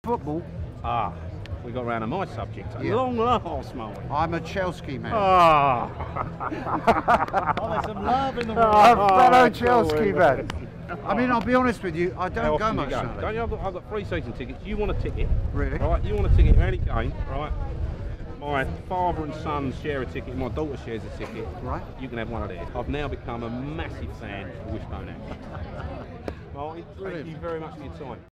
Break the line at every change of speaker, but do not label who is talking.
football.
Ah, we got round to my subject.
Yeah.
Long last, Marty.
I'm a Chelski man.
Ah.
Oh, there's some love in the
I'm
room.
a fellow
that's
Chelski
all
man. I mean, I'll be honest with you, I
How
don't go
often do
much
you
Sunday.
Don't you? I've got 3 season tickets. You want a ticket?
Really?
Right, you want a ticket for any game, right? My father and son share a ticket, my daughter shares a ticket.
Right.
You can have one of theirs. I've now become a massive fan of Wishbone. Marty, thank
Brilliant.
you very much for your time.